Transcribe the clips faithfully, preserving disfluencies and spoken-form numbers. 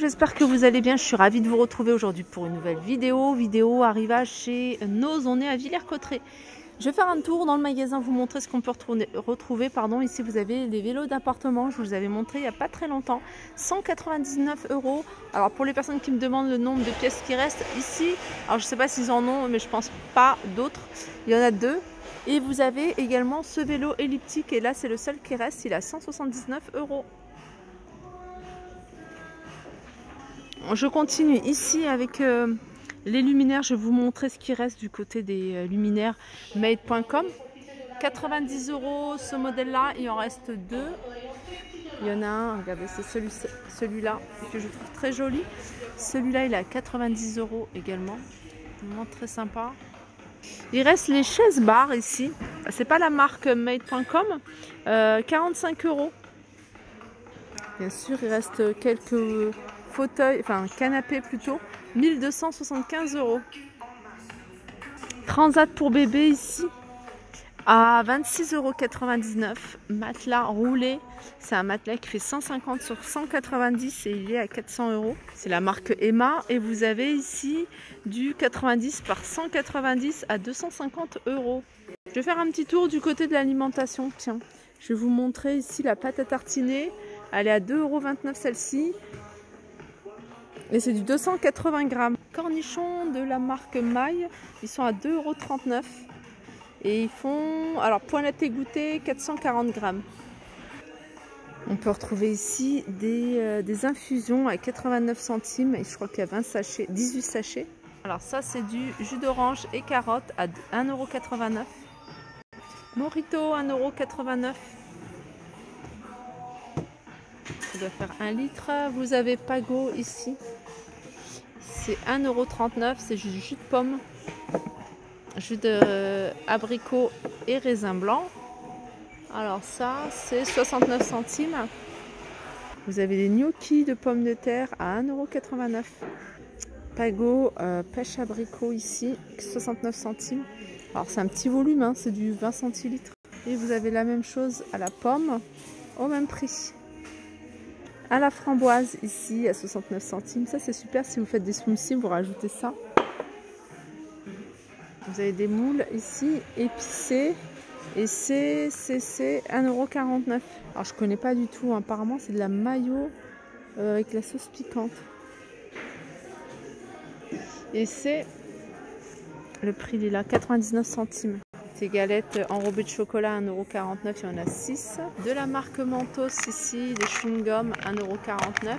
j'espère que vous allez bien. Je suis ravie de vous retrouver aujourd'hui pour une nouvelle vidéo. Vidéo arrivage chez Noz, on est à Villers-Cotterêts. Je vais faire un tour dans le magasin, vous montrer ce qu'on peut retrouver. Pardon, ici vous avez les vélos d'appartement, je vous avais montré il n'y a pas très longtemps. cent quatre-vingt-dix-neuf euros. Alors pour les personnes qui me demandent le nombre de pièces qui restent ici, alors je ne sais pas s'ils en ont, mais je pense pas d'autres. Il y en a deux. Et vous avez également ce vélo elliptique, et là c'est le seul qui reste, il a cent soixante-dix-neuf euros. Je continue ici avec euh, les luminaires. Je vais vous montrer ce qui reste du côté des euh, luminaires made point com. quatre-vingt-dix euros ce modèle-là, il en reste deux. Il y en a un, regardez, c'est celui, celui-là que je trouve très joli. Celui-là, il est à quatre-vingt-dix euros également. Vraiment très sympa. Il reste les chaises bar ici. C'est pas la marque made point com. Euh, quarante-cinq euros. Bien sûr, il reste quelques fauteuil, enfin canapé plutôt, mille deux cent soixante-quinze euros. Transat pour bébé ici à vingt-six euros quatre-vingt-dix-neuf. Matelas roulé, c'est un matelas qui fait cent cinquante sur cent quatre-vingt-dix et il est à quatre cents euros. C'est la marque Emma et vous avez ici du quatre-vingt-dix par cent quatre-vingt-dix à deux cent cinquante euros. Je vais faire un petit tour du côté de l'alimentation. Tiens, je vais vous montrer ici la pâte à tartiner. Elle est à deux euros vingt-neuf celle-ci. Et c'est du deux cent quatre-vingts grammes. Cornichons de la marque Maille, ils sont à deux euros trente-neuf. Et ils font, alors poinette égouttée, quatre cent quarante grammes. On peut retrouver ici des, euh, des infusions à quatre-vingt-neuf centimes. Et je crois qu'il y a vingt sachets, dix-huit sachets. Alors ça c'est du jus d'orange et carotte à un euro quatre-vingt-neuf. Morito, un euro quatre-vingt-neuf. Ça doit faire un litre. Vous avez Pago ici. C'est un euro trente-neuf. C'est du jus de pomme. Jus de euh, abricot et raisin blanc. Alors ça, c'est soixante-neuf centimes. Vous avez des gnocchis de pommes de terre à un euro quatre-vingt-neuf. Pago, euh, pêche abricot ici, soixante-neuf centimes. Alors c'est un petit volume, hein, c'est du vingt centilitres. Et vous avez la même chose à la pomme, au même prix. À la framboise ici à soixante-neuf centimes. Ça c'est super si vous faites des smoothies, vous rajoutez ça. Vous avez des moules ici épicés et c'est un euro quarante-neuf. Alors je connais pas du tout, apparemment c'est de la mayo euh, avec la sauce piquante. Et c'est le prix, il est là, quatre-vingt-dix-neuf centimes. Ces galettes enrobées de chocolat, un euro quarante-neuf, il y en a six. De la marque Mentos ici, des chewing-gums, un euro quarante-neuf.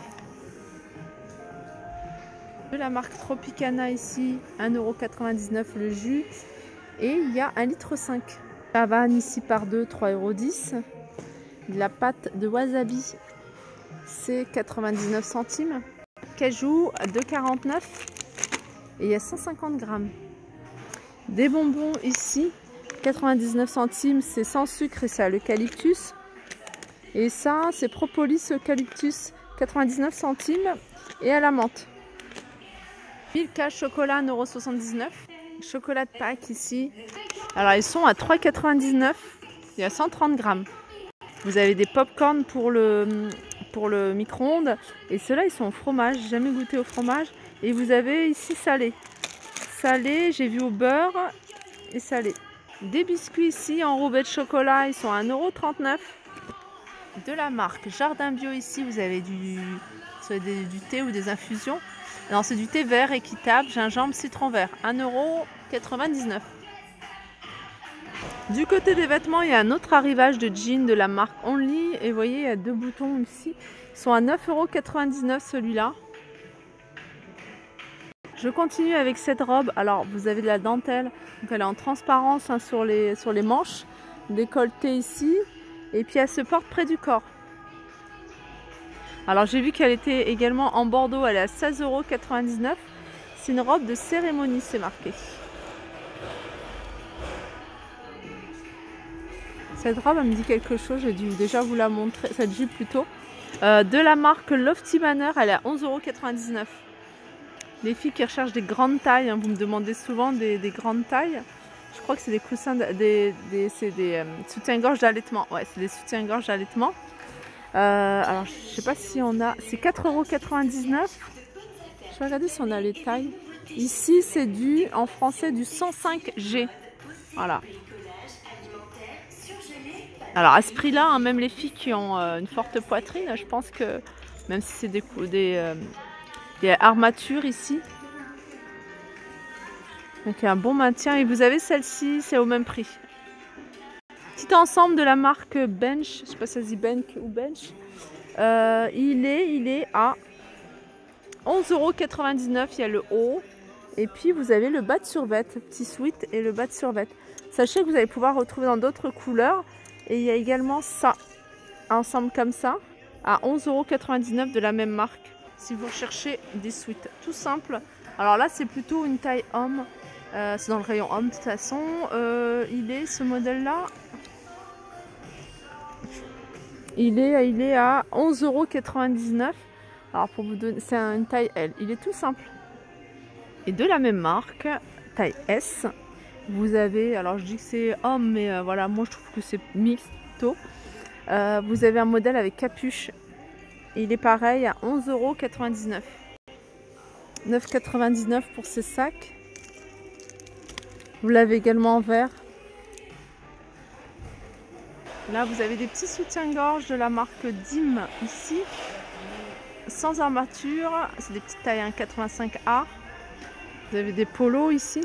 De la marque Tropicana ici, un euro quatre-vingt-dix-neuf le jus. Et il y a un litre cinq. Havane ici par deux, trois euros dix. De la pâte de wasabi, c'est quatre-vingt-dix-neuf centimes. Cajou à deux euros quarante-neuf. Et il y a cent cinquante grammes. Des bonbons ici. quatre-vingt-dix-neuf centimes, c'est sans sucre et c'est à l'eucalyptus. Et ça, c'est propolis eucalyptus, quatre-vingt-dix-neuf centimes et à la menthe. Milka chocolat, un euro soixante-dix-neuf. Chocolat de Pâques ici. Alors, ils sont à trois euros quatre-vingt-dix-neuf. Il y a cent trente grammes. Vous avez des pop-corn pour le, pour le micro-ondes. Et ceux-là, ils sont au fromage. J'ai jamais goûté au fromage. Et vous avez ici salé. Salé, j'ai vu au beurre et salé. Des biscuits ici enrobés de chocolat, ils sont à un euro trente-neuf. De la marque Jardin Bio ici, vous avez du, des, du thé ou des infusions. Non, c'est du thé vert équitable, gingembre, citron vert, un euro quatre-vingt-dix-neuf. Du côté des vêtements, il y a un autre arrivage de jeans de la marque Only. Et vous voyez, il y a deux boutons ici. Ils sont à neuf euros quatre-vingt-dix-neuf celui-là. Je continue avec cette robe. Alors vous avez de la dentelle, donc elle est en transparence hein, sur, les, sur les manches, décolletée ici, et puis elle se porte près du corps. Alors j'ai vu qu'elle était également en bordeaux, elle est à seize euros quatre-vingt-dix-neuf. C'est une robe de cérémonie, c'est marqué. Cette robe elle me dit quelque chose, j'ai dû déjà vous la montrer, cette jupe plutôt. Euh, de la marque Lofty Manor, elle est à onze euros quatre-vingt-dix-neuf. Les filles qui recherchent des grandes tailles, hein, vous me demandez souvent des, des grandes tailles. Je crois que c'est des coussins, des, des, c'est des euh, soutiens-gorge d'allaitement. Ouais, c'est des soutiens-gorge d'allaitement. Euh, alors, je sais pas si on a... C'est quatre euros quatre-vingt-dix-neuf. Je vais regarder si on a les tailles. Ici, c'est du, en français, du cent cinq G. Voilà. Alors, à ce prix-là, hein, même les filles qui ont euh, une forte poitrine, je pense que, même si c'est des, des, euh, des armatures ici, donc il y a un bon maintien. Et vous avez celle-ci, c'est au même prix. Petit ensemble de la marque Bench, je ne sais pas si ça se dit Bench ou Bench. Euh, il, est, il est à onze euros quatre-vingt-dix-neuf, il y a le haut. Et puis vous avez le bas de survêt, petit sweat et le bas de survêt. Sachez que vous allez pouvoir retrouver dans d'autres couleurs. Et il y a également ça, ensemble comme ça, à onze euros quatre-vingt-dix-neuf de la même marque. Si vous recherchez des sweats, tout simple. Alors là, c'est plutôt une taille homme. Euh, c'est dans le rayon homme de toute façon. Euh, il est, ce modèle-là, il est, il est à onze euros quatre-vingt-dix-neuf. Alors pour vous donner, c'est une taille L. Il est tout simple. Et de la même marque, taille S, vous avez, alors je dis que c'est homme, mais euh, voilà, moi je trouve que c'est mixto. Euh, vous avez un modèle avec capuche. Et il est pareil à onze euros quatre-vingt-dix-neuf. neuf euros quatre-vingt-dix-neuf pour ces sacs. Vous l'avez également en vert. Là, vous avez des petits soutiens-gorge de la marque D I M ici. Sans armature. C'est des petites tailles un quatre-vingt-cinq A. Vous avez des polos ici.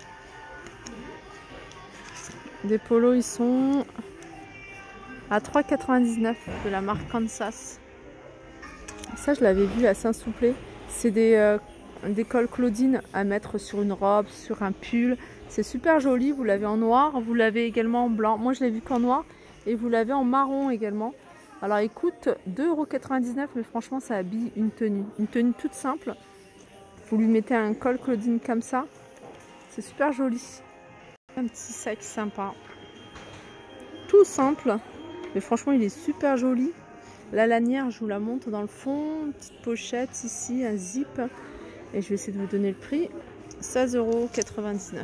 Des polos, ils sont à trois euros quatre-vingt-dix-neuf de la marque Kansas. Ça, je l'avais vu à Saint-Souplé. C'est des, euh, des cols Claudine à mettre sur une robe, sur un pull. C'est super joli. Vous l'avez en noir, vous l'avez également en blanc. Moi, je l'ai vu qu'en noir et vous l'avez en marron également. Alors, il coûte deux euros quatre-vingt-dix-neuf, mais franchement, ça habille une tenue. Une tenue toute simple. Vous lui mettez un col Claudine comme ça. C'est super joli. Un petit sac sympa. Tout simple. Mais franchement, il est super joli. La lanière, je vous la montre dans le fond. Une petite pochette ici, un zip. Et je vais essayer de vous donner le prix. seize euros quatre-vingt-dix-neuf.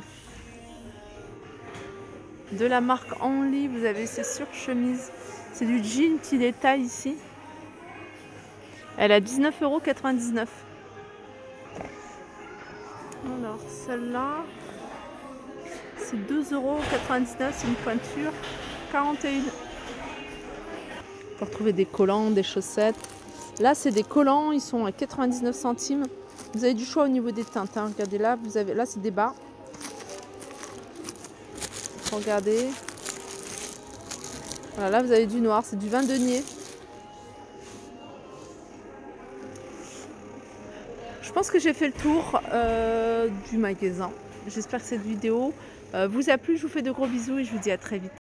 De la marque Only, vous avez ces surchemises. C'est du jean petit détail ici. Elle a dix-neuf euros quatre-vingt-dix-neuf. Alors, celle-là, c'est deux euros quatre-vingt-dix-neuf. C'est une pointure quarante et un. On peut retrouver des collants, des chaussettes. Là, c'est des collants, ils sont à quatre-vingt-dix-neuf centimes. Vous avez du choix au niveau des teintes. Hein. Regardez là, vous avez là, c'est des bas. Regardez. Voilà, là, vous avez du noir, c'est du vin denier. Je pense que j'ai fait le tour euh, du magasin. J'espère que cette vidéo euh, vous a plu. Je vous fais de gros bisous et je vous dis à très vite.